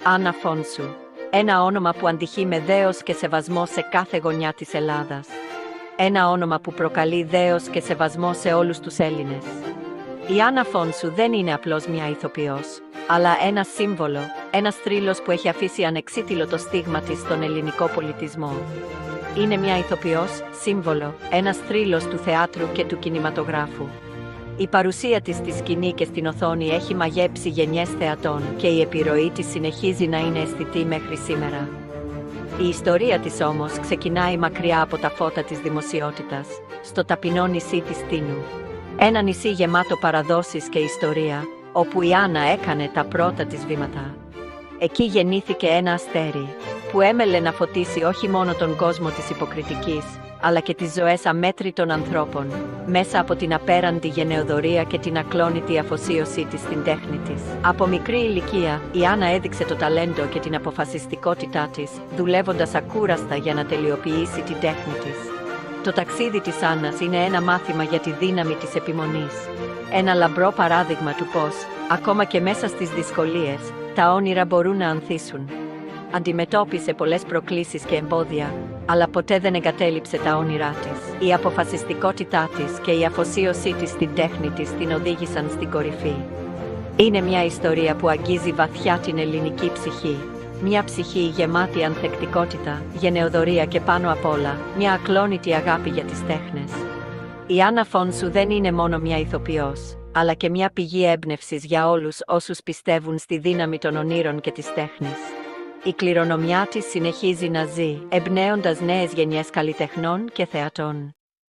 Άννα Φόνσου. Ένα όνομα που αντυχεί με δέος και σεβασμό σε κάθε γωνιά της Ελλάδας. Ένα όνομα που προκαλεί δέος και σεβασμό σε όλους τους Έλληνες. Η Άννα Φόνσου δεν είναι απλώς μια ηθοποιός, αλλά ένα σύμβολο, ένας θρύλος που έχει αφήσει ανεξίτηλο το στίγμα της στον ελληνικό πολιτισμό. Είναι μια ηθοποιός, σύμβολο, ένας θρύλος του θεάτρου και του κινηματογράφου. Η παρουσία της στη σκηνή και στην οθόνη έχει μαγέψει γενιές θεατών και η επιρροή της συνεχίζει να είναι αισθητή μέχρι σήμερα. Η ιστορία της όμως ξεκινάει μακριά από τα φώτα της δημοσιότητας, στο ταπεινό νησί της Τίνου. Ένα νησί γεμάτο παραδόσεις και ιστορία, όπου η Άννα έκανε τα πρώτα της βήματα. Εκεί γεννήθηκε ένα αστέρι, που έμελε να φωτίσει όχι μόνο τον κόσμο της υποκριτικής, αλλά και τις ζωές αμέτρητων ανθρώπων, μέσα από την απέραντη γενεοδορία και την ακλόνητη αφοσίωσή της στην τέχνη της. Από μικρή ηλικία, η Άννα έδειξε το ταλέντο και την αποφασιστικότητά της, δουλεύοντας ακούραστα για να τελειοποιήσει την τέχνη της. Το ταξίδι της Άννας είναι ένα μάθημα για τη δύναμη της επιμονής. Ένα λαμπρό παράδειγμα του πώς, ακόμα και μέσα στις δυσκολίες, τα όνειρα μπορούν να ανθίσουν. Αντιμετώπισε πολλές προκλήσεις και εμπόδια, αλλά ποτέ δεν εγκατέλειψε τα όνειρά της. Η αποφασιστικότητά της και η αφοσίωσή της στην τέχνη της την οδήγησαν στην κορυφή. Είναι μια ιστορία που αγγίζει βαθιά την ελληνική ψυχή. Μια ψυχή γεμάτη ανθεκτικότητα, γενεοδορία και πάνω απ' όλα, μια ακλόνητη αγάπη για τις τέχνες. Η Άννα Φόνσου δεν είναι μόνο μια ηθοποιός, αλλά και μια πηγή έμπνευσης για όλους όσους πιστεύουν στη δύναμη των ονείρων και της τέχνης. Η κληρονομιά της συνεχίζει να ζει, εμπνέοντας νέες γενιές καλλιτεχνών και θεατών.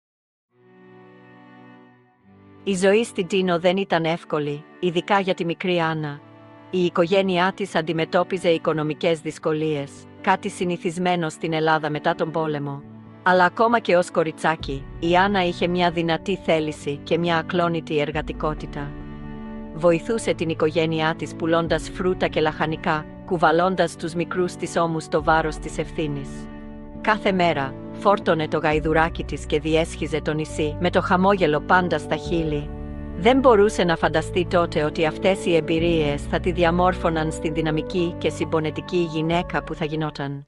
Η ζωή στην Τίνο δεν ήταν εύκολη, ειδικά για τη μικρή Άννα. Η οικογένειά της αντιμετώπιζε οικονομικές δυσκολίες, κάτι συνηθισμένο στην Ελλάδα μετά τον πόλεμο. Αλλά ακόμα και ως κοριτσάκι, η Άννα είχε μια δυνατή θέληση και μια ακλόνητη εργατικότητα. Βοηθούσε την οικογένειά της πουλώντας φρούτα και λαχανικά, κουβαλώντας τους μικρούς της ώμους το βάρος της ευθύνης. Κάθε μέρα, φόρτωνε το γαϊδουράκι της και διέσχιζε το νησί, με το χαμόγελο πάντα στα χείλη. Δεν μπορούσε να φανταστεί τότε ότι αυτές οι εμπειρίες θα τη διαμόρφωναν στην δυναμική και συμπονετική γυναίκα που θα γινόταν.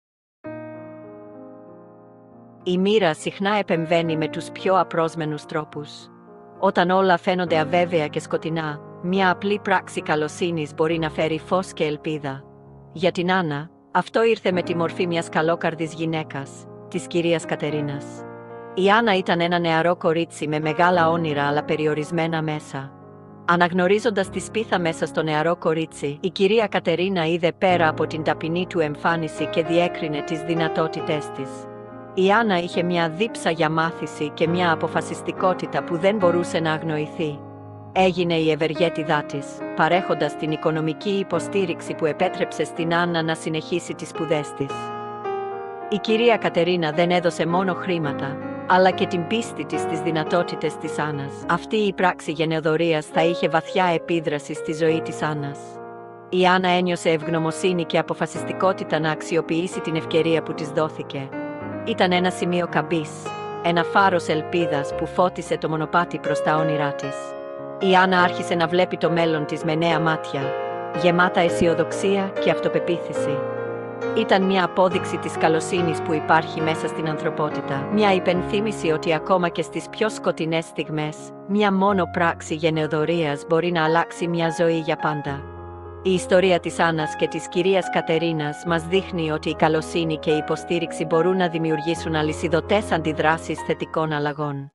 Η μοίρα συχνά επεμβαίνει με τους πιο απρόσμενους τρόπους. Όταν όλα φαίνονται αβέβαια και σκοτεινά, μια απλή πράξη καλοσύνης μπορεί να φέρει φως και ελπίδα. Για την Άννα, αυτό ήρθε με τη μορφή μιας καλόκαρδης γυναίκας, της κυρίας Κατερίνας. Η Άννα ήταν ένα νεαρό κορίτσι με μεγάλα όνειρα αλλά περιορισμένα μέσα. Αναγνωρίζοντας τη σπίθα μέσα στο νεαρό κορίτσι, η κυρία Κατερίνα είδε πέρα από την ταπεινή του εμφάνιση και διέκρινε τις δυνατότητές της. Η Άννα είχε μια δίψα για μάθηση και μια αποφασιστικότητα που δεν μπορούσε να αγνοηθεί. Έγινε η ευεργέτιδά της, παρέχοντας την οικονομική υποστήριξη που επέτρεψε στην Άννα να συνεχίσει τις σπουδές της. Η κυρία Κατερίνα δεν έδωσε μόνο χρήματα, αλλά και την πίστη της στις δυνατότητες της Άννας. Αυτή η πράξη γενεοδορίας θα είχε βαθιά επίδραση στη ζωή της Άννας. Η Άννα ένιωσε ευγνωμοσύνη και αποφασιστικότητα να αξιοποιήσει την ευκαιρία που της δόθηκε. Ήταν ένα σημείο καμπής, ένα φάρος ελπίδας που φώτισε το μονοπάτι προς τα όνειρά της. Η Άννα άρχισε να βλέπει το μέλλον της με νέα μάτια, γεμάτα αισιοδοξία και αυτοπεποίθηση. Ήταν μια απόδειξη της καλοσύνης που υπάρχει μέσα στην ανθρωπότητα, μια υπενθύμηση ότι ακόμα και στις πιο σκοτεινές στιγμές, μια μόνο πράξη γενεοδορίας μπορεί να αλλάξει μια ζωή για πάντα. Η ιστορία της Άννας και της κυρίας Κατερίνας μας δείχνει ότι η καλοσύνη και η υποστήριξη μπορούν να δημιουργήσουν αλυσιδωτές αντιδράσεις θετικών αλλαγών.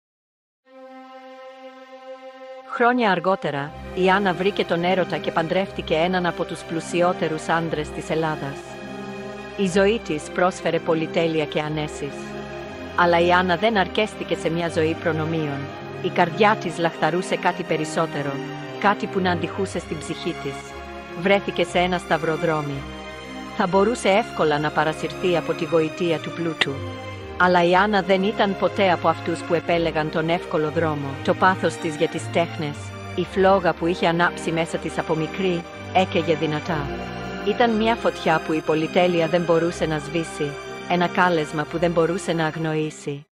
Χρόνια αργότερα, η Άννα βρήκε τον έρωτα και παντρεύτηκε έναν από τους πλουσιότερους άντρες της Ελλάδας. Η ζωή της πρόσφερε πολυτέλεια και ανέσεις. Αλλά η Άννα δεν αρκέστηκε σε μια ζωή προνομίων. Η καρδιά της λαχταρούσε κάτι περισσότερο, κάτι που να αντιχούσε στην ψυχή της. Βρέθηκε σε ένα σταυροδρόμι. Θα μπορούσε εύκολα να παρασυρθεί από τη γοητεία του πλούτου. Αλλά η Άννα δεν ήταν ποτέ από αυτούς που επέλεγαν τον εύκολο δρόμο. Το πάθος της για τις τέχνες, η φλόγα που είχε ανάψει μέσα της από μικρή, έκαιγε δυνατά. Ήταν μια φωτιά που η πολυτέλεια δεν μπορούσε να σβήσει, ένα κάλεσμα που δεν μπορούσε να αγνοήσει.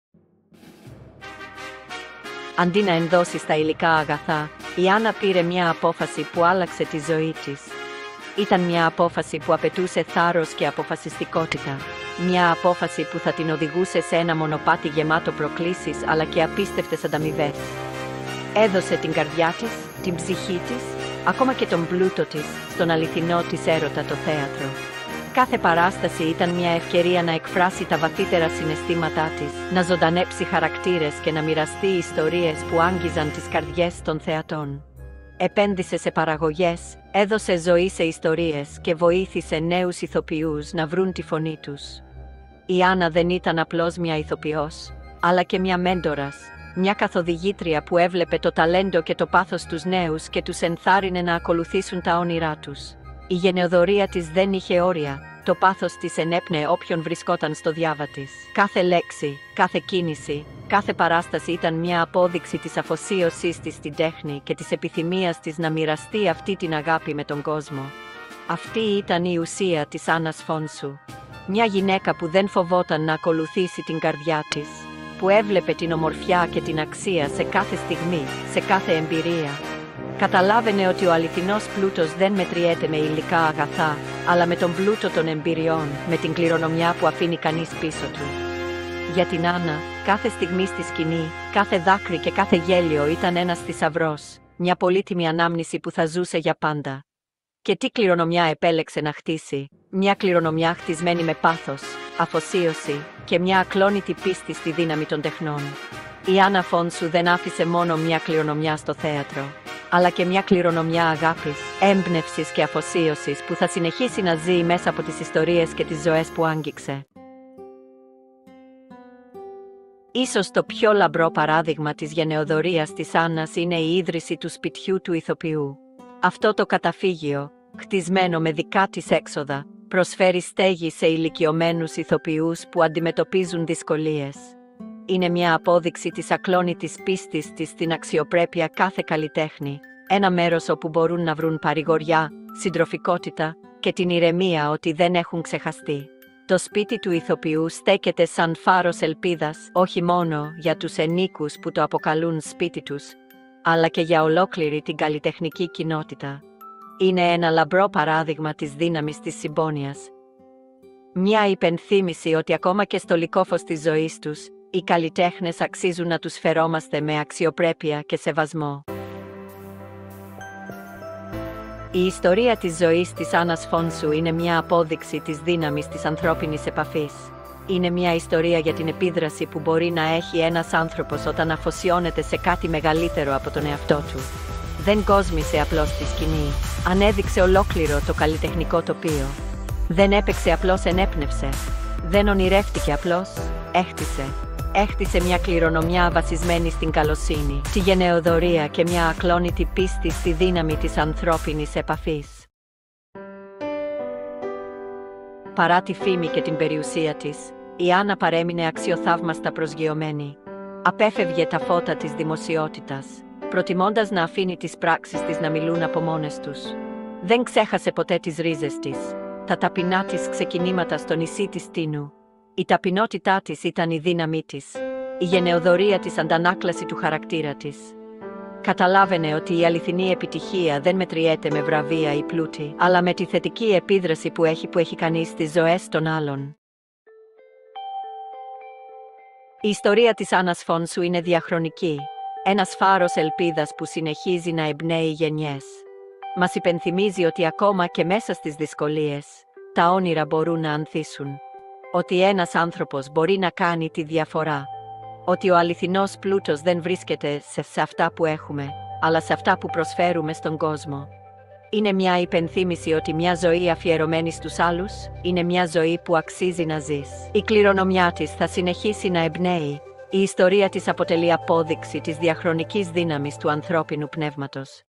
Αντί να ενδώσει στα υλικά αγαθά, η Άννα πήρε μια απόφαση που άλλαξε τη ζωή της. Ήταν μια απόφαση που απαιτούσε θάρρος και αποφασιστικότητα. Μια απόφαση που θα την οδηγούσε σε ένα μονοπάτι γεμάτο προκλήσεις αλλά και απίστευτες ανταμοιβές. Έδωσε την καρδιά της, την ψυχή της, ακόμα και τον πλούτο της, στον αληθινό της έρωτα το θέατρο. Κάθε παράσταση ήταν μια ευκαιρία να εκφράσει τα βαθύτερα συναισθήματά της, να ζωντανέψει χαρακτήρες και να μοιραστεί ιστορίες που άγγιζαν τις καρδιές των θεατών. Επένδυσε σε παραγωγές, έδωσε ζωή σε ιστορίες και βοήθησε νέους ηθοποιούς να βρουν τη φωνή τους. Η Άννα δεν ήταν απλώς μια ηθοποιός, αλλά και μια μέντορας, μια καθοδηγήτρια που έβλεπε το ταλέντο και το πάθος τους νέους και τους ενθάρρυνε να ακολουθήσουν τα όνειρά τους. Η γενεοδορία της δεν είχε όρια, το πάθος της ενέπνεε όποιον βρισκόταν στο διάβα της. Κάθε λέξη, κάθε κίνηση, κάθε παράσταση ήταν μια απόδειξη της αφοσίωσής της στην τέχνη και της επιθυμίας της να μοιραστεί αυτή την αγάπη με τον κόσμο. Αυτή ήταν η ουσία της Άννας Φόνσου. Μια γυναίκα που δεν φοβόταν να ακολουθήσει την καρδιά της, που έβλεπε την ομορφιά και την αξία σε κάθε στιγμή, σε κάθε εμπειρία. Καταλάβαινε ότι ο αληθινός πλούτος δεν μετριέται με υλικά αγαθά, αλλά με τον πλούτο των εμπειριών, με την κληρονομιά που αφήνει κανείς πίσω του. Για την Άννα, κάθε στιγμή στη σκηνή, κάθε δάκρυ και κάθε γέλιο ήταν ένας θησαυρός, μια πολύτιμη ανάμνηση που θα ζούσε για πάντα. Και τι κληρονομιά επέλεξε να χτίσει, μια κληρονομιά χτισμένη με πάθος, αφοσίωση και μια ακλόνητη πίστη στη δύναμη των τεχνών. Η Άννα Φόνσου δεν άφησε μόνο μια κληρονομιά στο θέατρο, αλλά και μια κληρονομιά αγάπης, έμπνευσης και αφοσίωσης που θα συνεχίσει να ζει μέσα από τις ιστορίες και τις ζωές που άγγιξε. Ίσως το πιο λαμπρό παράδειγμα της γενεοδορίας της Άννας είναι η ίδρυση του σπιτιού του ηθοποιού. Αυτό το καταφύγιο, χτισμένο με δικά της έξοδα, προσφέρει στέγη σε ηλικιωμένους ηθοποιούς που αντιμετωπίζουν δυσκολίες. Είναι μια απόδειξη της ακλόνητης πίστης της στην αξιοπρέπεια κάθε καλλιτέχνη, ένα μέρος όπου μπορούν να βρουν παρηγοριά, συντροφικότητα και την ηρεμία ότι δεν έχουν ξεχαστεί. Το σπίτι του ηθοποιού στέκεται σαν φάρος ελπίδας, όχι μόνο για τους ενίκους που το αποκαλούν σπίτι τους, αλλά και για ολόκληρη την καλλιτεχνική κοινότητα. Είναι ένα λαμπρό παράδειγμα της δύναμης της συμπόνιας. Μια υπενθύμηση ότι ακόμα και στο λυκόφως της ζωής τους, οι καλλιτέχνες αξίζουν να τους φερόμαστε με αξιοπρέπεια και σεβασμό. Η ιστορία της ζωής της Άννας Φόνσου είναι μια απόδειξη της δύναμης της ανθρώπινης επαφής. Είναι μια ιστορία για την επίδραση που μπορεί να έχει ένας άνθρωπος όταν αφοσιώνεται σε κάτι μεγαλύτερο από τον εαυτό του. Δεν κόσμησε απλώς τη σκηνή, ανέδειξε ολόκληρο το καλλιτεχνικό τοπίο. Δεν έπαιξε απλώς, ενέπνευσε. Δεν ονειρεύτηκε απλώς, έχτισε. Έχτισε μια κληρονομιά βασισμένη στην καλοσύνη, τη γενεοδορία και μια ακλόνητη πίστη στη δύναμη της ανθρώπινης επαφής. Παρά τη φήμη και την περιουσία της, η Άννα παρέμεινε αξιοθαύμαστα προσγειωμένη. Απέφευγε τα φώτα της δημοσιότητας, προτιμώντας να αφήνει τις πράξεις της να μιλούν από μόνες τους. Δεν ξέχασε ποτέ τις ρίζες της, τα ταπεινά της ξεκινήματα στο νησί της Τίνου. Η ταπεινότητά της ήταν η δύναμή της, η γενεοδορία της αντανάκλαση του χαρακτήρα της. Καταλάβαινε ότι η αληθινή επιτυχία δεν μετριέται με βραβεία ή πλούτη, αλλά με τη θετική επίδραση που έχει κανείς στις ζωές των άλλων. Η ιστορία της Άννας Φόνσου είναι διαχρονική, ένας φάρος ελπίδας που συνεχίζει να εμπνέει γενιές. Μας υπενθυμίζει ότι ακόμα και μέσα στις δυσκολίες, τα όνειρα μπορούν να ανθίσουν. Ότι ένας άνθρωπος μπορεί να κάνει τη διαφορά. Ότι ο αληθινός πλούτος δεν βρίσκεται σε αυτά που έχουμε, αλλά σε αυτά που προσφέρουμε στον κόσμο. Είναι μια υπενθύμηση ότι μια ζωή αφιερωμένη στους άλλους, είναι μια ζωή που αξίζει να ζεις. Η κληρονομιά της θα συνεχίσει να εμπνέει. Η ιστορία της αποτελεί απόδειξη της διαχρονικής δύναμης του ανθρώπινου πνεύματος.